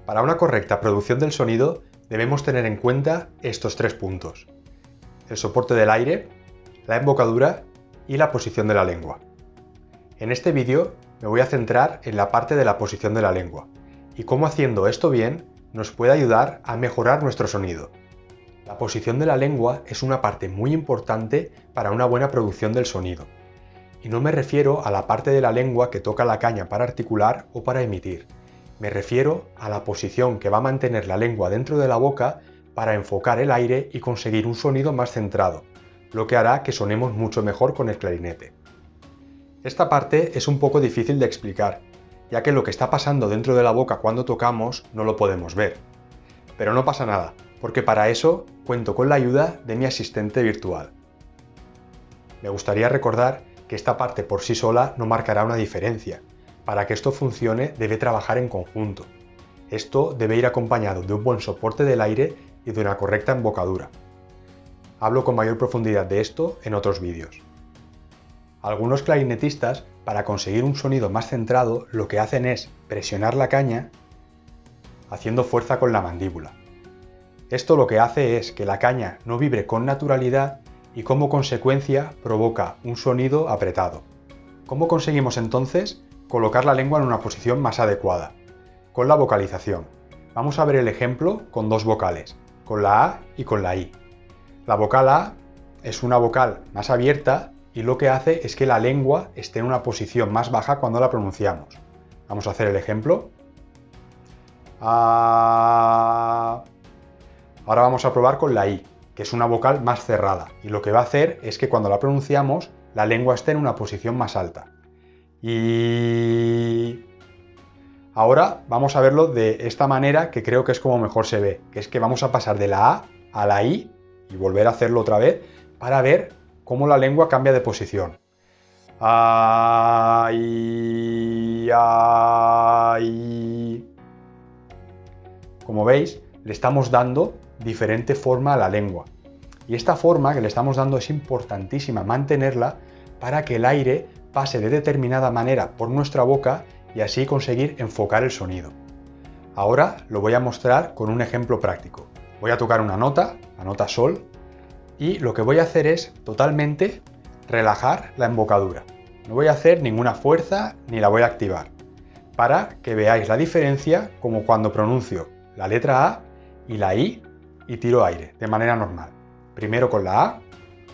Para una correcta producción del sonido debemos tener en cuenta estos 3 puntos: el soporte del aire, la embocadura y la posición de la lengua. En este vídeo me voy a centrar en la parte de la posición de la lengua y cómo haciendo esto bien nos puede ayudar a mejorar nuestro sonido. La posición de la lengua es una parte muy importante para una buena producción del sonido. Y no me refiero a la parte de la lengua que toca la caña para articular o para emitir. Me refiero a la posición que va a mantener la lengua dentro de la boca para enfocar el aire y conseguir un sonido más centrado, lo que hará que sonemos mucho mejor con el clarinete. Esta parte es un poco difícil de explicar, ya que lo que está pasando dentro de la boca cuando tocamos no lo podemos ver. Pero no pasa nada, porque para eso cuento con la ayuda de mi asistente virtual. Me gustaría recordar que esta parte por sí sola no marcará una diferencia. Para que esto funcione debe trabajar en conjunto. Esto debe ir acompañado de un buen soporte del aire y de una correcta embocadura. Hablo con mayor profundidad de esto en otros vídeos. Algunos clarinetistas, para conseguir un sonido más centrado, lo que hacen es presionar la caña haciendo fuerza con la mandíbula. Esto lo que hace es que la caña no vibre con naturalidad y como consecuencia provoca un sonido apretado. ¿Cómo conseguimos entonces colocar la lengua en una posición más adecuada? Con la vocalización. Vamos a ver el ejemplo con 2 vocales, con la A y con la I. La vocal A es una vocal más abierta y lo que hace es que la lengua esté en una posición más baja cuando la pronunciamos. Vamos a hacer el ejemplo. A. Ahora vamos a probar con la I, que es una vocal más cerrada, y lo que va a hacer es que cuando la pronunciamos, la lengua esté en una posición más alta. Y ahora vamos a verlo de esta manera, que creo que es como mejor se ve, que es que vamos a pasar de la A la I, y volver a hacerlo otra vez, para ver cómo la lengua cambia de posición. A, I, A, I. Como veis, le estamos dando diferente forma a la lengua. Y esta forma que le estamos dando es importantísima mantenerla para que el aire pase de determinada manera por nuestra boca y así conseguir enfocar el sonido. Ahora lo voy a mostrar con un ejemplo práctico. Voy a tocar una nota, la nota sol, y lo que voy a hacer es totalmente relajar la embocadura. No voy a hacer ninguna fuerza ni la voy a activar, para que veáis la diferencia como cuando pronuncio la letra A y la I y tiro aire de manera normal. Primero con la A.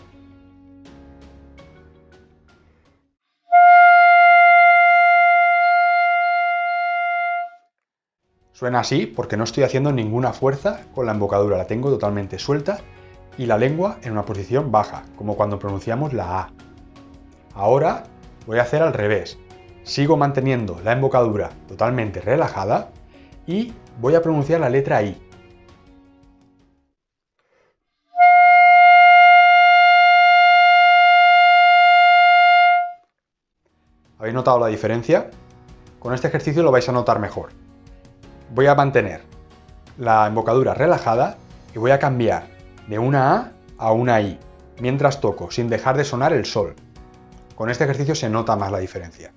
Suena así porque no estoy haciendo ninguna fuerza con la embocadura, la tengo totalmente suelta y la lengua en una posición baja, como cuando pronunciamos la A. Ahora voy a hacer al revés. Sigo manteniendo la embocadura totalmente relajada y voy a pronunciar la letra I. ¿Habéis notado la diferencia? Con este ejercicio lo vais a notar mejor. Voy a mantener la embocadura relajada y voy a cambiar de una A una I, mientras toco, sin dejar de sonar el sol. Con este ejercicio se nota más la diferencia.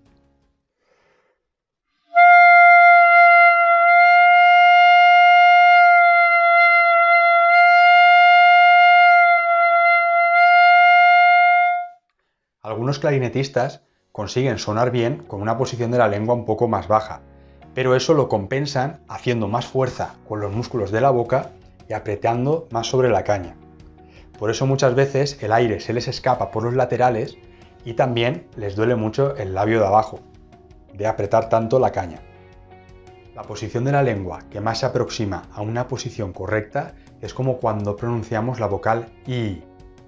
Algunos clarinetistas consiguen sonar bien con una posición de la lengua un poco más baja, pero eso lo compensan haciendo más fuerza con los músculos de la boca y apretando más sobre la caña. Por eso muchas veces el aire se les escapa por los laterales y también les duele mucho el labio de abajo, de apretar tanto la caña. La posición de la lengua que más se aproxima a una posición correcta es como cuando pronunciamos la vocal I.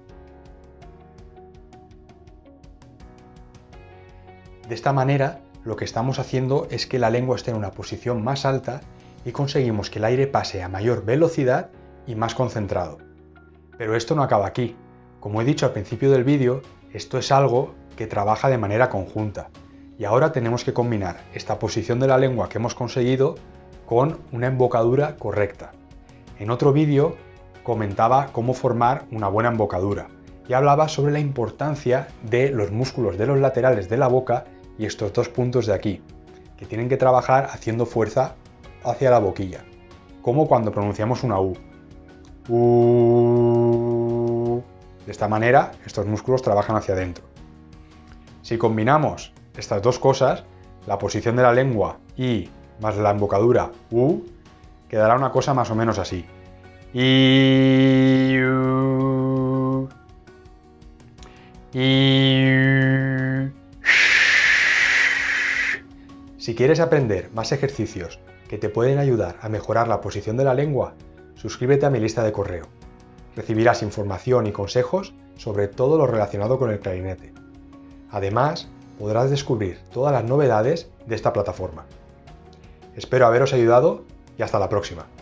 De esta manera, lo que estamos haciendo es que la lengua esté en una posición más alta y conseguimos que el aire pase a mayor velocidad y más concentrado. Pero esto no acaba aquí. Como he dicho al principio del vídeo, esto es algo que trabaja de manera conjunta. Y ahora tenemos que combinar esta posición de la lengua que hemos conseguido con una embocadura correcta. En otro vídeo comentaba cómo formar una buena embocadura y hablaba sobre la importancia de los músculos de los laterales de la boca y estos 2 puntos de aquí, que tienen que trabajar haciendo fuerza hacia la boquilla, como cuando pronunciamos una U. De esta manera, estos músculos trabajan hacia adentro. Si combinamos estas dos cosas, la posición de la lengua y más la embocadura U, quedará una cosa más o menos así. Si quieres aprender más ejercicios que te pueden ayudar a mejorar la posición de la lengua, suscríbete a mi lista de correo. Recibirás información y consejos sobre todo lo relacionado con el clarinete. Además, podrás descubrir todas las novedades de esta plataforma. Espero haberos ayudado y hasta la próxima.